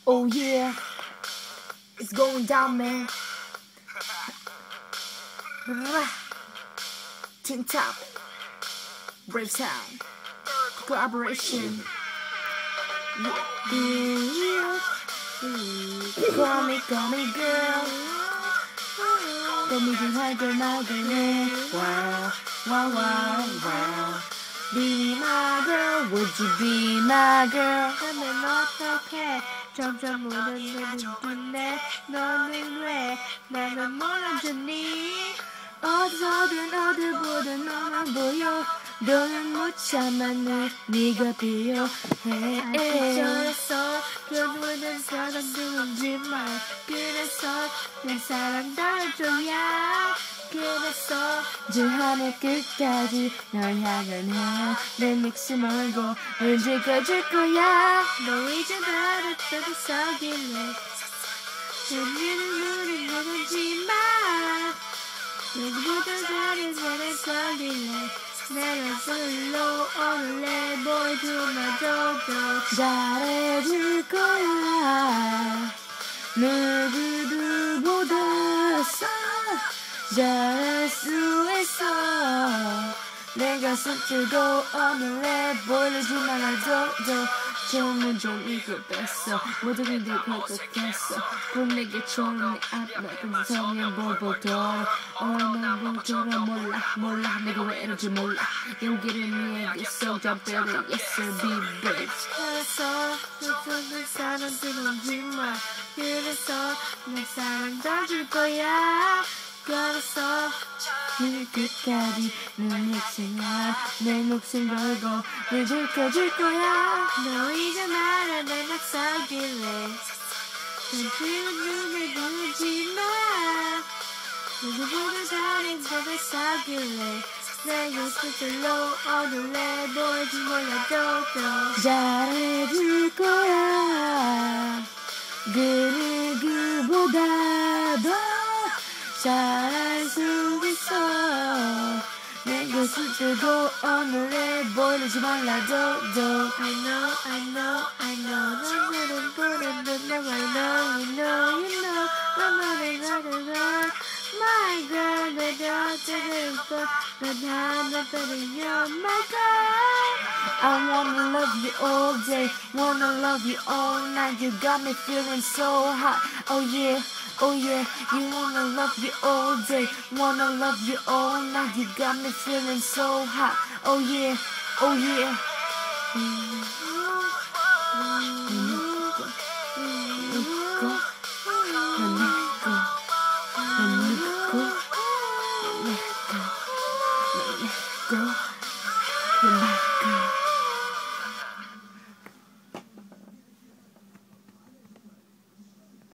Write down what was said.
Oh yeah, it's going down, man. Tin Top, Brave Sound, collaboration. Call me girl. Call me girl. Wow, wow, wow, wow. Be my girl, would you be my girl? 하면 어떡해? 점점 묻어드네. 너는 왜 나를 몰라주니? 어디서든 어디보든 너만 보여. 너는 못 참아 네가 필요해. 저랬어 결국은 사람들은지만 그래서 내 사랑 덜줘야. 그래서 저 하늘 끝까지 널 향하네. 내 목숨 걸고 널 지켜줄 거야. 너 이제 나를 떠들썩일래. 우리는 눈을 내리지 마. 누구보다 잘해 살릴래. 내가 솔로 오늘 내 보여주마저도 잘해줄 거야. 누구보다 잘할 수 있어. 내가 숨쉬고 오늘 내 보여주지 말아줘도 처음은 좀 익었댔어. 모든 일들이 걷어댔어. 곧 내게 처음 네 앞에 근성에 보보더라. 얼마나 보더라 몰라 내가 왜 이런지 몰라. 용기를 내겠어 잠들어 yes sir be brave. 그래서 저쪽은 사람들은 정말 그래서 내 사랑 더 줄 거야. 그래서 끝까지 넌 역시나 내 목숨 걸고 널 지켜줄 거야. 너 이제 나를 내 낙서길래 당신은 눈을 보지 마. 누구보다 잘해 저랬어길래 내가 스스로 오늘 내 보여줄 몰라도 잘해줄 거야. 그 누구보다 더 잘할 수 있어. 내 것을 들고 오늘 내 보여주지 말라도 I know 너는 보내는 너 I know you know 너만의 나를 My girl 내 곁에 있고 넌 하나뿐인 You're my girl. I wanna love you all day, wanna love you all night. You got me feeling so hot, oh yeah. Oh yeah, you wanna love you all day, wanna love you all night. You got me feeling so hot, oh yeah, oh yeah. Go.